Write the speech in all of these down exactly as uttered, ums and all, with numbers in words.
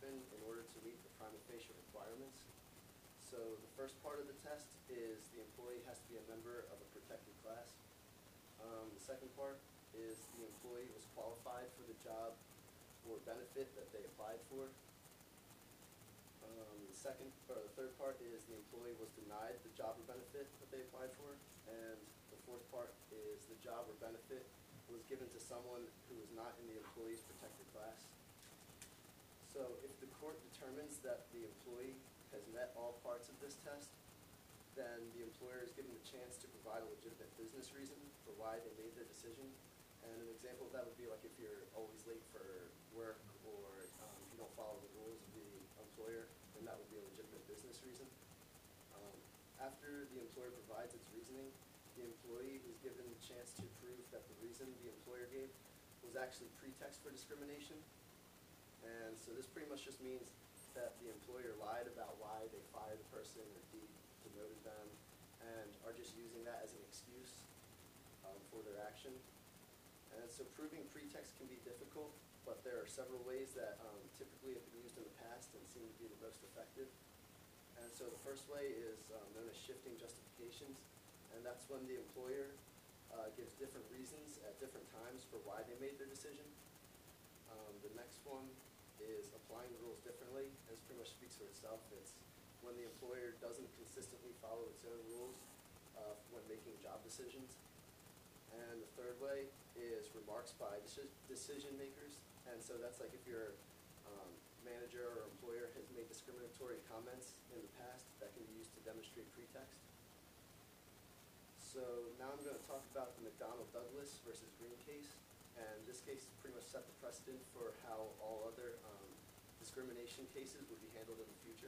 happen in order to meet the prima facie requirements. So the first part of the test is the employee has to be a member of a protected class. Um, the second part is the employee was qualified for the job or benefit that they applied for. Um, the second, or the third part is the employee was denied the job or benefit that they applied for. And the fourth part is the job or benefit was given to someone who was not in the employee's protected class. So if the court determines that the employee has met all parts of this test, then the employer is given the chance to provide a legitimate business reason for why they made their decision. And an example of that would be like if you're always late for work, or um, if you don't follow the rules of the employer, then that would be a legitimate business reason. Um, after the employer provides its reasoning, the employee is given the chance to prove that the reason the employer gave was actually pretext for discrimination. And so this pretty much just means that the employer lied about why they fired the person or de- demoted them, and are just using that as an excuse um, for their action. And so proving pretext can be difficult, but there are several ways that um, typically have been used in the past and seem to be the most effective. And so the first way is um, known as shifting justifications, and that's when the employer uh, gives different reasons at different times for why they made their decision. Um, the next one is applying the rules differently. This pretty much speaks for itself. It's when the employer doesn't consistently follow its own rules uh, when making job decisions. And the third way is remarks by decision makers. And so that's like if your um, manager or employer has made discriminatory comments in the past, that can be used to demonstrate pretext. So now I'm going to talk about the McDonnell Douglas versus Green case. And this case pretty much set the precedent for how all other um, discrimination cases would be handled in the future.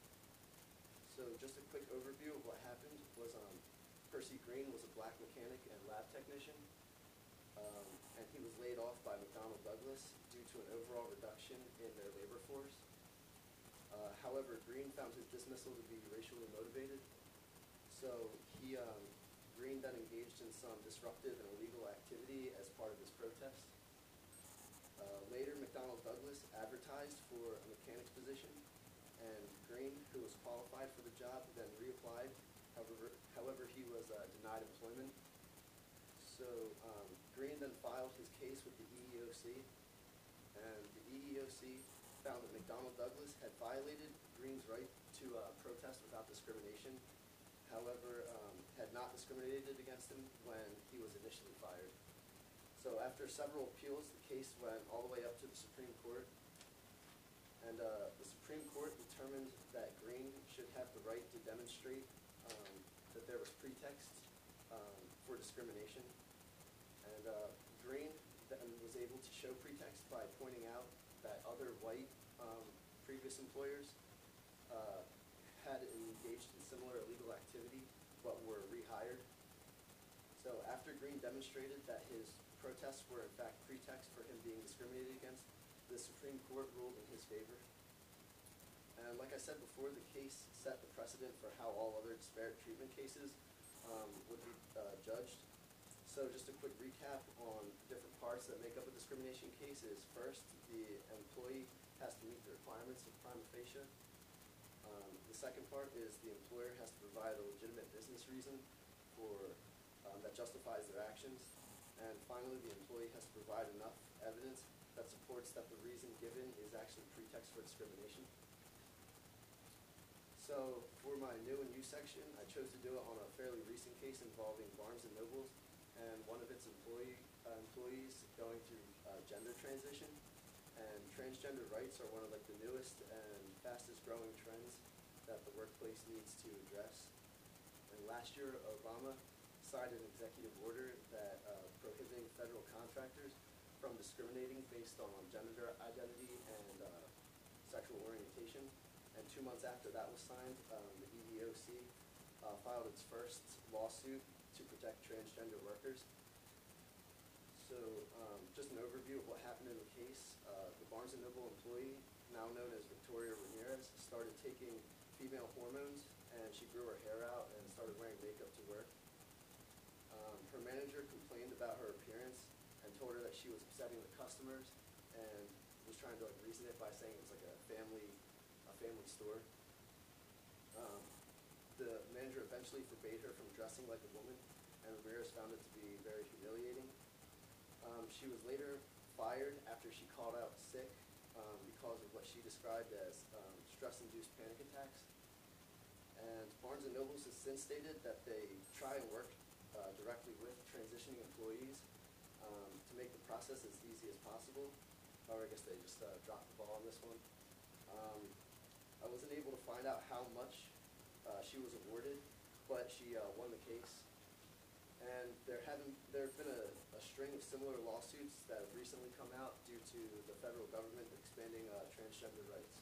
So just a quick overview of what happened was um, Percy Green was a black mechanic and lab technician, um, and he was laid off by McDonnell Douglas due to an overall reduction in their labor force. Uh, however, Green found his dismissal to be racially motivated, so he um, Green then engaged in some disruptive and illegal activity as part of his protest. Uh, later, McDonnell Douglas advertised for a mechanic's position, and Green, who was qualified for the job, then reapplied. However, however he was uh, denied employment. So um, Green then filed his case with the E E O C, and the E E O C found that McDonnell Douglas had violated Green's right to uh, protest without discrimination. However, um, had not discriminated against him when he was initially fired. So after several appeals, the case went all the way up to the Supreme Court. And uh, the Supreme Court determined that Green should have the right to demonstrate um, that there was pretext um, for discrimination. And uh, Green then was able to show pretext by pointing out that other white um, previous employers uh, had engaged in similar illegal activity but were rehired. So after Green demonstrated that his protests were in fact pretext for him being discriminated against, the Supreme Court ruled in his favor. And like I said before, the case set the precedent for how all other disparate treatment cases um, would be uh, judged. So just a quick recap on different parts that make up a discrimination case is, first, the employee has to meet the requirements of prima facie. Um, the second part is the employer has to provide a legitimate business reason for um, that justifies their actions. And finally, the employee has to provide enough evidence that supports that the reason given is actually pretext for discrimination. So for my new and use section, I chose to do it on a fairly recent case involving Barnes and Nobles and one of its employee uh, employees going through uh, gender transition. And transgender rights are one of like the newest and fastest growing trends that the workplace needs to address. And last year, Obama signed an executive order that uh, prohibiting federal contractors from discriminating based on gender identity and uh, sexual orientation. And two months after that was signed, um, the E E O C uh, filed its first lawsuit to protect transgender workers. So um, just an overview of what happened in the case. Uh, the Barnes and Noble employee, now known as Victoria Ramirez, started taking female hormones, and she grew her hair out and started wearing makeup to work. Um, her manager complained about her appearance and told her that she was upsetting the customers and was trying to like reason it by saying it was like a family, a family store. Um, the manager eventually forbade her from dressing like a woman, and Ramirez found it to be very humiliating. Um, she was later fired after she called out sick um, because of what she described as um, stress-induced panic attacks. And Barnes and Nobles has since stated that they try and work uh, directly with transitioning employees um, to make the process as easy as possible. Or I guess they just uh, dropped the ball on this one. Um, I wasn't able to find out how much uh, she was awarded, but she uh, won the case. And there haven't there have been a, a string of similar lawsuits that have recently come out due to the federal government expanding uh, transgender rights.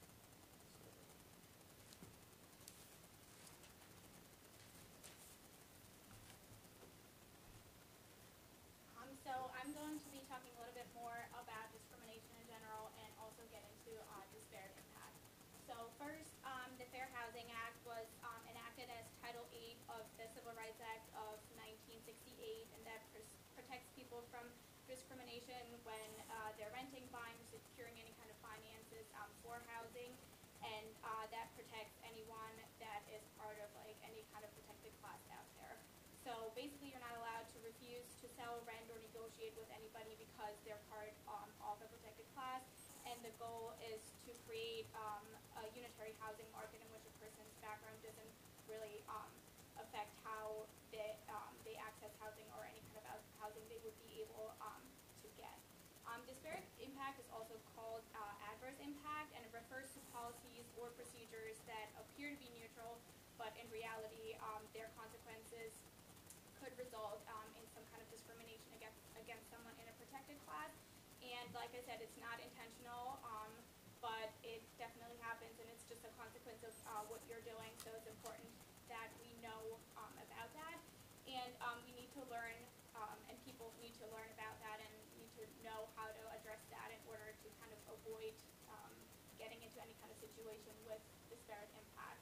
Um, so I'm going to be talking a little bit more about discrimination in general and also get into uh, disparate impact. So first, um, the Fair Housing Act was um, enacted as Title eight of the Civil Rights Act of nineteen sixty-eight, and that pr protects people from discrimination when uh, they're renting, buying, or securing any kind of finances um, for housing, and uh, that protects anyone that is part of like any kind of protected class out there. So basically, you're not allowed to refuse to sell, rent, or negotiate with anybody because they're part um, of a protected class. And the goal is to create um, a unitary housing market in which a person's background doesn't really um, affect how they, um, they access housing or any kind of housing they would be able um, to get. Um, disparate impact is also called uh, adverse impact, and it refers to policies or procedures that appear to be neutral, but in reality, um, their consequences could result um, in some kind of discrimination against, against someone in a protected class. And like I said, it's not intentional, um, but it definitely happens, and it's just a consequence of uh, what you're doing, so it's important that we know um, about that. And um, we need to learn, um, and people need to learn about that and need to know how to address that in order to kind of avoid um, getting into any kind of situation with disparate impact.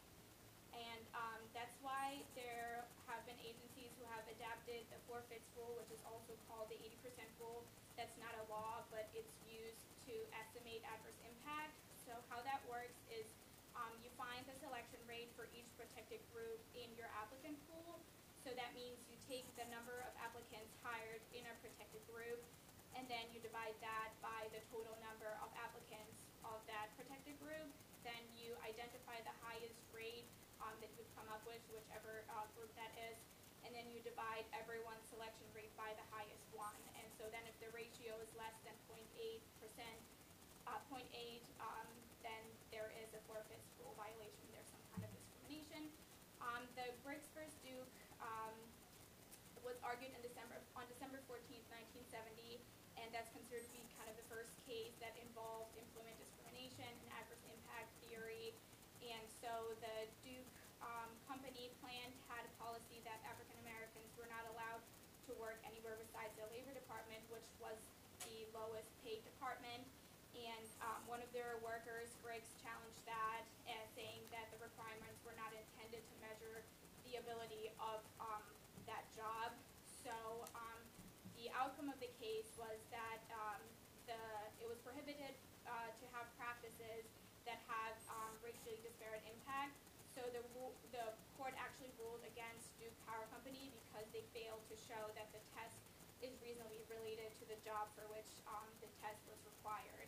And um, that's why there have been agencies who have adapted the four-fifths rule, which is also called the eighty percent rule. That's not a law, but it's used to estimate adverse impact. So how that works is um, you find the selection rate for each protected group in your applicant pool. So that means you take the number of applicants hired in a protected group, and then you divide that by the total number of applicants of that protected group. Then you identify the highest rate um, that you've come up with, whichever uh, group that is, and then you divide everyone's selection rate by the highest one. And so then if the ratio is less than zero point eight percent, uh, zero point eight, um, then there is a four-fifths rule violation. There's some kind of discrimination. Um, the Briggs versus Duke um, was argued in December on December fourteenth, nineteen seventy, and that's considered to be kind of the first case that involved employment discrimination and adverse impact theory. And so the Duke um, company planned had a policy that African Americans were not allowed to work anywhere besides the labor department, which was the lowest paid department. And um, one of their workers, Briggs, challenged that, as saying that the requirements were not intended to measure the ability of um, that job. So um, the outcome of the case was that um, the it was prohibited uh, to have practices that have um, racially disparate impact. So the the court actually ruled against Duke Power Company because they failed to show that the test is reasonably related to the job for which um, the test was required.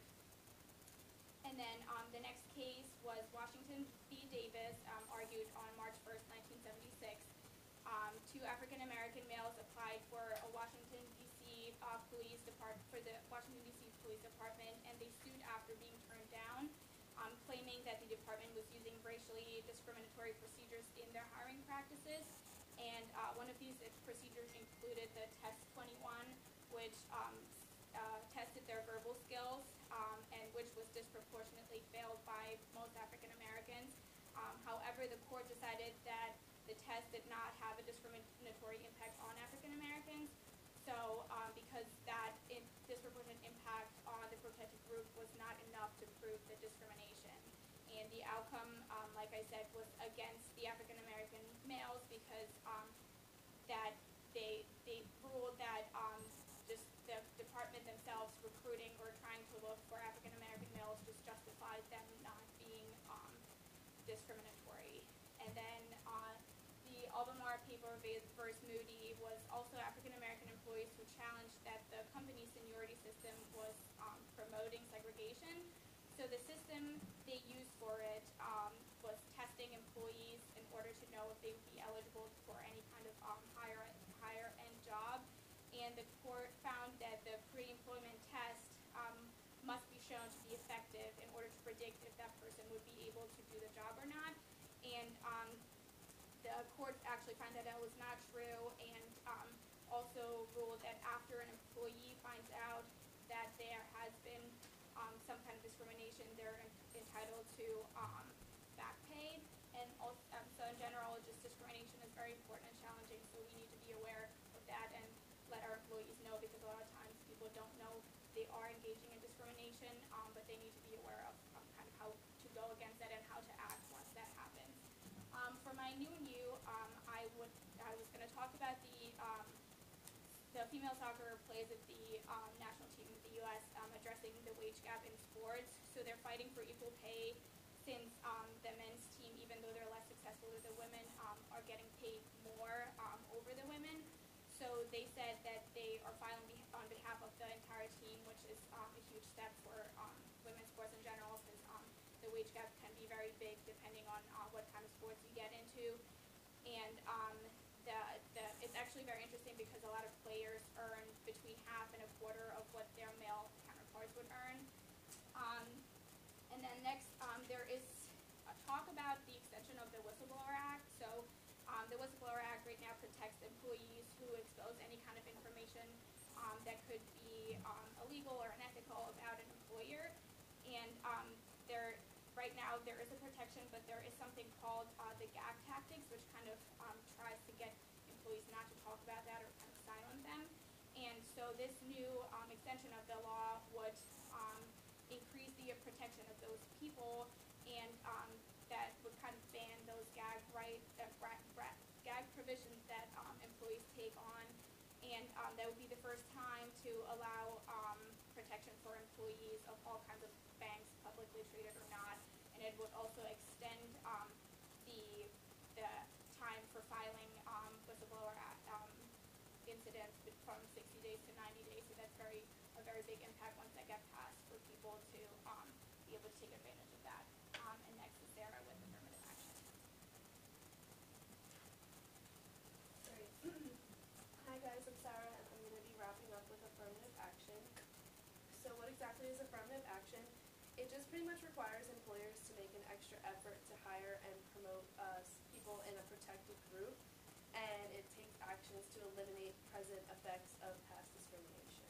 And then um, the next case was Washington v. Davis, um, argued on March first, nineteen seventy-six. Um, two African American males applied for a Washington D C uh, police department for the Washington D C Police Department, and they sued after being turned down, um, claiming that the department was using racially discriminatory procedures in their hiring practices. And uh, one of these procedures included the Test twenty-one, which um, uh, tested their verbal skills, um, and which was disproportionately failed by most African Americans. Um, however, the court decided that the test did not have a discriminatory impact on African Americans. So, um, because that in disproportionate impact on the protected group was not enough to prove the discrimination. And the outcome, um, like I said, was against the African American males because um, that they they ruled that um, just the department themselves recruiting or trying to look for African American Gilmore versus Moody was also African American employees who challenged that the company's seniority system was um, promoting segregation. So the system they used for it um, was testing employees in order to know if they would be eligible for any kind of um, higher higher end job. And the court found that the pre-employment test um, must be shown to be effective in order to predict if that person would be able to do the job or not. And um, the court actually found that that was not true, and um, also ruled that after an employee finds out that there has been um, some kind of discrimination, they're entitled to um, back pay. And also, um, so in general, just discrimination is very important and challenging, so we need to be aware of that and let our employees know, because a lot of times people don't know they are engaging in discrimination, um, but they need to be aware of um, kind of how to go against that and how to act once that happens. Um, for my new and you, um, I would I was going to talk about the um, the female soccer plays with the um, national team of the U S um, addressing the wage gap in sports. So they're fighting for equal pay, since um, the men's team, even though they're less successful than the women, um, are getting paid more um, over the women. So they said that they are filing be on behalf of the entire team, which is um, a huge step for um, women's sports in general, since um, the wage gap can be very big depending on uh, what kind of sports you get into. And um, the, the, it's actually very interesting because a lot of players earn between half and a quarter of what their male counterparts would earn. Um, and then next, um, there is a talk about the extension of the Whistleblower Act. So um, the Whistleblower Act right now protects employees who expose any kind of information um, that could be um, illegal or unethical about an employer. And um, there, right now there is a protection, but there is something called uh, the gag tactics, which kind of um, tries to get employees not to talk about that or kind of silence them. And so this new um, extension of the law would um, increase the protection of those people, and um, that would kind of ban those gag right, uh, bra bra gag provisions that um, employees take on, and um, that would be the first time to allow um, protection for employees of all kinds of banks, publicly traded or not, and it would also extend um, the the time for filing um, whistleblower um, incidents from sixty days to ninety days. So that's very a very big impact once that gets passed for people to um, be able to take advantage of that. Um, and next is Sarah with affirmative action. Great. Hi guys, I'm Sarah, and I'm going to be wrapping up with affirmative action. So what exactly is affirmative action? It just pretty much requires employers to make an extra effort to hire and promote uh, people in a protected group, and it takes actions to eliminate present effects of past discrimination.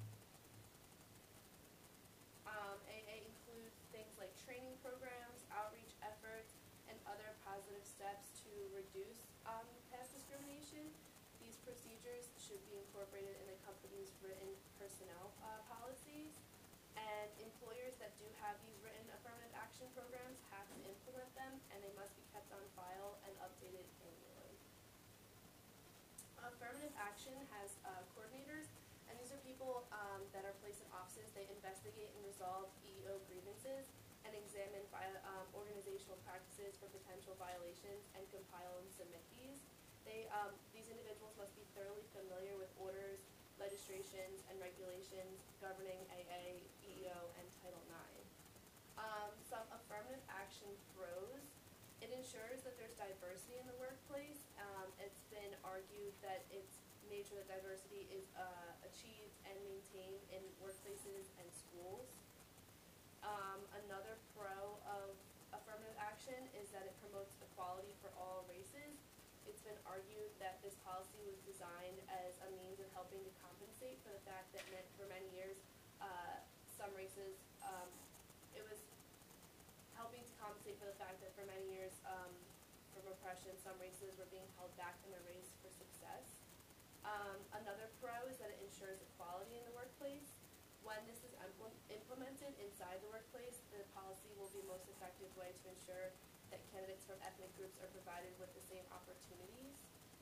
Um, A A includes things like training programs, outreach efforts, and other positive steps to reduce um, past discrimination. These procedures should be incorporated in the company's written personnel uh, policies, and employers that do have these written affirmative action programs have to implement them, and they must be kept on file and updated annually. Affirmative action has uh, coordinators, and these are people um, that are placed in offices. They investigate and resolve E E O grievances and examine um, organizational practices for potential violations and compile and submit these. They, um, these individuals must be thoroughly familiar with orders, legislations, and regulations governing A A, E E O, and Title nine. Um, some affirmative action pros. It ensures that there's diversity in the workplace. Um, it's been argued that it's made sure that diversity is uh, achieved and maintained in workplaces and schools. Um, another pro of affirmative action is that it promotes equality for all races. It's been argued that this policy was designed as a means of helping to compensate for the fact that for many years uh, some races, um, it was helping to compensate for the fact that for many years um, from oppression, some races were being held back in the race for success. Um, another pro is that it ensures equality in the workplace. When this is impl implemented inside the workplace, the policy will be the most effective way to ensure that candidates from ethnic groups are provided with the same opportunities.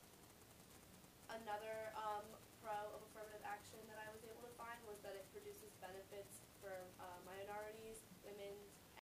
Another um, pro of affirmative action that I was able to find was that it produces benefits for uh, minorities